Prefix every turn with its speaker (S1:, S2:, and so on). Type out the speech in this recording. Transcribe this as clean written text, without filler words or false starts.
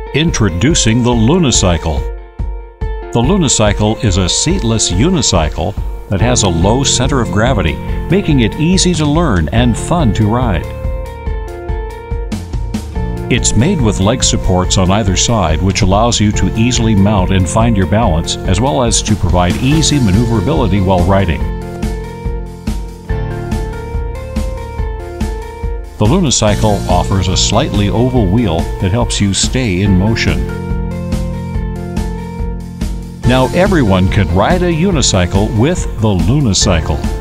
S1: Introducing the Lunicycle. The Lunicycle is a seatless unicycle that has a low center of gravity, making it easy to learn and fun to ride. It's made with leg supports on either side, which allows you to easily mount and find your balance, as well as to provide easy maneuverability while riding. The Lunicycle offers a slightly oval wheel that helps you stay in motion. Now everyone can ride a unicycle with the Lunicycle.